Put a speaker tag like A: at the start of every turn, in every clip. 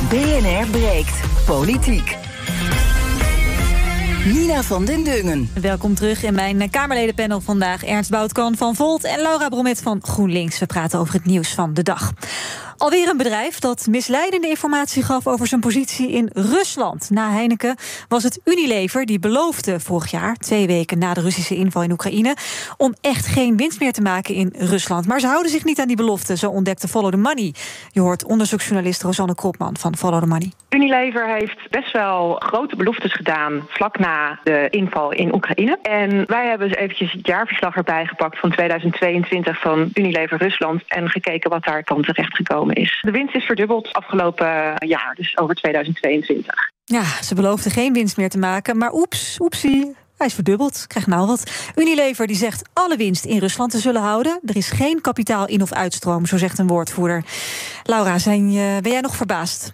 A: BNR breekt politiek. Nina van den Dungen.
B: Welkom terug in mijn Kamerledenpanel vandaag. Ernst Boutkan van Volt en Laura Bromet van GroenLinks. We praten over het nieuws van de dag. Alweer een bedrijf dat misleidende informatie gaf over zijn positie in Rusland. Na Heineken was het Unilever die beloofde vorig jaar, 2 weken na de Russische inval in Oekraïne, om echt geen winst meer te maken in Rusland. Maar ze houden zich niet aan die belofte, zo ontdekte Follow the Money. Je hoort onderzoeksjournalist Rosanne Kropman van Follow the Money.
C: Unilever heeft best wel grote beloftes gedaan vlak na de inval in Oekraïne. En wij hebben dus eventjes het jaarverslag erbij gepakt van 2022 van Unilever Rusland en gekeken wat daar dan terecht gekomen is. De winst is verdubbeld afgelopen jaar, dus over 2022.
B: Ja, ze beloofden geen winst meer te maken, maar oepsie. Hij is verdubbeld, krijgt nou wat. Unilever die zegt alle winst in Rusland te zullen houden. Er is geen kapitaal in- of uitstroom, zo zegt een woordvoerder. Laura, ben jij nog verbaasd?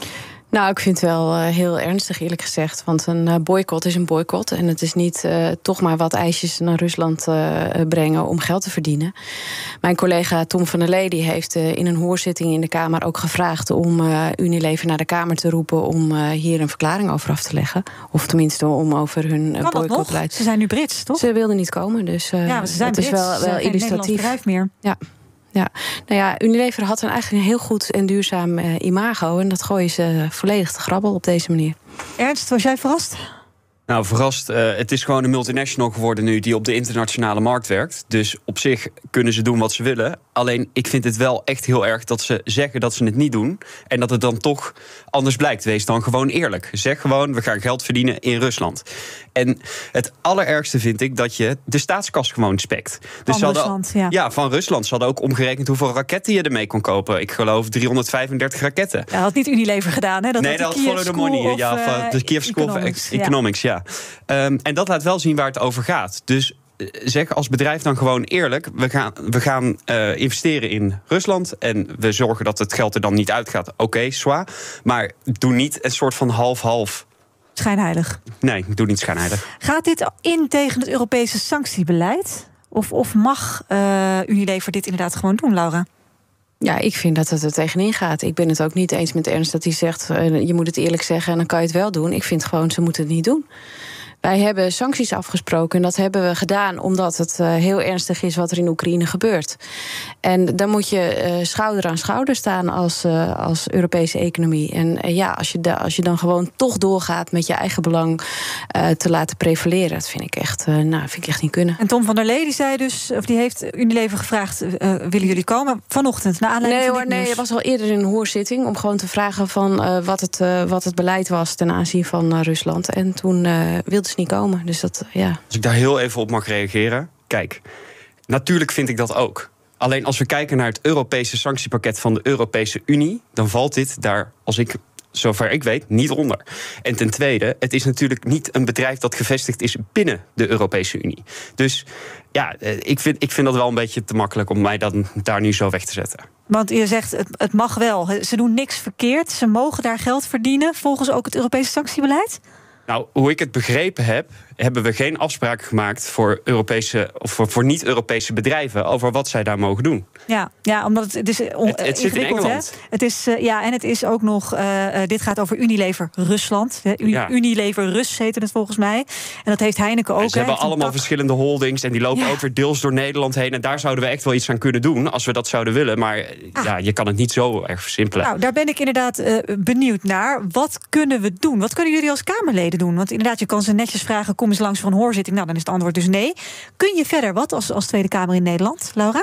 D: Nou, ik vind het wel heel ernstig, eerlijk gezegd. Want een boycott is een boycott. En het is niet toch maar wat ijsjes naar Rusland brengen om geld te verdienen. Mijn collega Tom van der Lee die heeft in een hoorzitting in de Kamer ook gevraagd om Unilever naar de Kamer te roepen om hier een verklaring over af te leggen. Of tenminste om over hun boycottbeleid.
B: Ze zijn nu Brits, toch?
D: Ze wilden niet komen, dus
B: ja, ze zijn
D: het
B: Brits,
D: is wel
B: geen
D: illustratief.
B: bedrijf meer.
D: Ja, nou ja, Unilever had eigenlijk een heel goed en duurzaam imago. En dat gooien ze volledig te grabbel op deze manier.
B: Ernst, was jij verrast?
E: Nou, verrast. Het is gewoon een multinational geworden nu die op de internationale markt werkt. Dus op zich kunnen ze doen wat ze willen. Alleen, ik vind het wel echt heel erg dat ze zeggen dat ze het niet doen. En dat het dan toch anders blijkt. Wees dan gewoon eerlijk. Zeg gewoon, we gaan geld verdienen in Rusland. En het allerergste vind ik dat je de staatskas gewoon spekt. Dus
B: van Rusland,
E: ja, van Rusland. Ze hadden ook omgerekend hoeveel raketten je ermee kon kopen. Ik geloof 335 raketten.
B: Ja, dat had niet Unilever gedaan, hè?
E: Dat had Follow the Money. De Kiev School of Economics, ja. En dat laat wel zien waar het over gaat. Dus zeg als bedrijf dan gewoon eerlijk, we gaan investeren in Rusland en we zorgen dat het geld er dan niet uitgaat. Oké, zwaar. Maar doe niet een soort van half-half.
B: Schijnheilig.
E: Nee, doe niet schijnheilig.
B: Gaat dit in tegen het Europese sanctiebeleid? Of mag Unilever dit inderdaad gewoon doen, Laura?
D: Ja, ik vind dat het er tegenin gaat. Ik ben het ook niet eens met Ernst dat hij zegt, je moet het eerlijk zeggen en dan kan je het wel doen. Ik vind gewoon, ze moeten het niet doen. Wij hebben sancties afgesproken en dat hebben we gedaan omdat het heel ernstig is wat er in Oekraïne gebeurt. En dan moet je schouder aan schouder staan als Europese economie. En ja, als je dan gewoon toch doorgaat met je eigen belang te laten prevaleren, dat vind ik echt niet kunnen.
B: En Tom van der Lee die zei dus, of die heeft Unilever gevraagd, willen jullie komen vanochtend naar aanleiding van dit nieuws?
D: Nee, het was al eerder in een hoorzitting om gewoon te vragen van wat het beleid was ten aanzien van Rusland. En toen wilde ze niet komen. Dus dat, ja.
E: Als ik daar heel even op mag reageren. Kijk, natuurlijk vind ik dat ook. Alleen als we kijken naar het Europese sanctiepakket van de Europese Unie, dan valt dit daar, zover ik weet, niet onder. En ten tweede, het is natuurlijk niet een bedrijf dat gevestigd is binnen de Europese Unie. Dus ja, ik vind dat wel een beetje te makkelijk om mij dan daar nu zo weg te zetten.
B: Want je zegt, het mag wel. Ze doen niks verkeerd. Ze mogen daar geld verdienen, volgens ook het Europese sanctiebeleid?
E: Nou, hoe ik het begrepen heb, hebben we geen afspraken gemaakt voor Europese of voor niet-Europese bedrijven over wat zij daar mogen doen.
B: Ja, omdat het is
E: het zit in Engeland.
B: Hè? Het is en het is ook nog. Dit gaat over Unilever Rusland. Unilever Rus heette het volgens mij. En dat heeft Heineken ook.
E: Ze hebben allemaal verschillende holdings en die lopen ook weer deels door Nederland heen. En daar zouden we echt wel iets aan kunnen doen als we dat zouden willen. Maar je kan het niet zo erg versimpelen.
B: Nou, daar ben ik inderdaad benieuwd naar. Wat kunnen we doen? Wat kunnen jullie als Kamerleden doen? Want inderdaad, je kan ze netjes vragen, kom eens langs voor een hoorzitting. Nou, dan is het antwoord dus nee. Kun je verder wat als Tweede Kamer in Nederland, Laura?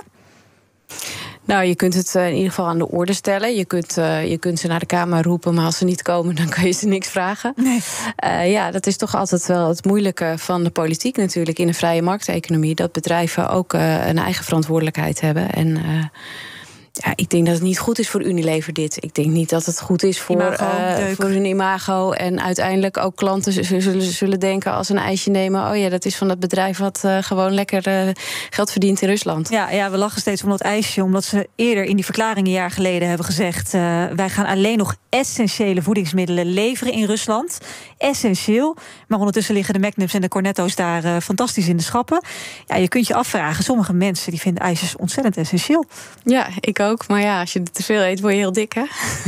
D: Nou, je kunt het in ieder geval aan de orde stellen. Je kunt ze naar de Kamer roepen, maar als ze niet komen, dan kan je ze niks vragen. Nee. Dat is toch altijd wel het moeilijke van de politiek natuurlijk in een vrije markteconomie. Dat bedrijven ook een eigen verantwoordelijkheid hebben. En ik denk dat het niet goed is voor Unilever dit. Ik denk niet dat het goed is voor hun imago. En uiteindelijk ook klanten zullen denken als een ijsje nemen, oh ja, dat is van dat bedrijf wat gewoon lekker geld verdient in Rusland.
B: Ja, we lachen steeds om dat ijsje, omdat ze eerder in die verklaring een jaar geleden hebben gezegd, wij gaan alleen nog essentiële voedingsmiddelen leveren in Rusland. Essentieel. Maar ondertussen liggen de Magnums en de Cornetto's daar fantastisch in de schappen. Ja, je kunt je afvragen, sommige mensen die vinden ijsjes ontzettend essentieel.
D: Ja, ik ook. Maar ja, als je te veel eet, word je heel dik, hè?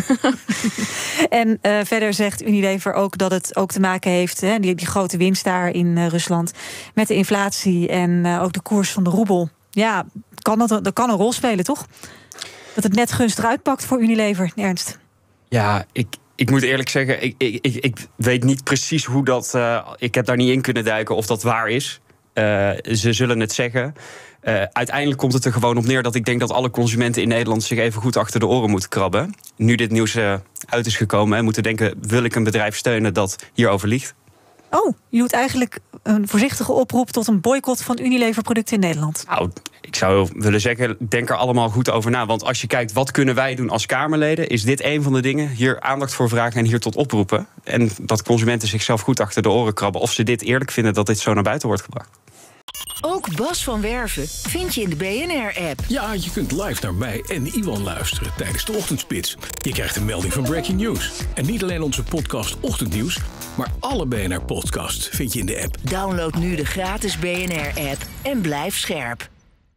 B: En verder zegt Unilever ook dat het ook te maken heeft, hè, die grote winst daar in Rusland, met de inflatie en ook de koers van de roebel. Ja, dat kan een rol spelen, toch? Dat het net gunstig uitpakt voor Unilever, Ernst.
E: Ja, ik moet eerlijk zeggen, ik weet niet precies hoe dat... ik heb daar niet in kunnen duiken of dat waar is. Ze zullen het zeggen. Uiteindelijk komt het er gewoon op neer dat ik denk dat alle consumenten in Nederland zich even goed achter de oren moeten krabben. Nu dit nieuws uit is gekomen en moeten denken, wil ik een bedrijf steunen dat hierover liegt?
B: Oh, je doet eigenlijk een voorzichtige oproep tot een boycott van Unilever-producten in Nederland.
E: Nou, ik zou willen zeggen, denk er allemaal goed over na. Want als je kijkt, wat kunnen wij doen als Kamerleden, is dit een van de dingen. Hier aandacht voor vragen en hier tot oproepen. En dat consumenten zichzelf goed achter de oren krabben. Of ze dit eerlijk vinden dat dit zo naar buiten wordt gebracht.
A: Ook Bas van Werven vind je in de BNR-app.
F: Ja, je kunt live naar mij en Iwan luisteren tijdens de Ochtendspits. Je krijgt een melding van Breaking News. En niet alleen onze podcast Ochtendnieuws, maar alle BNR-podcasts vind je in de app.
A: Download nu de gratis BNR-app en blijf scherp.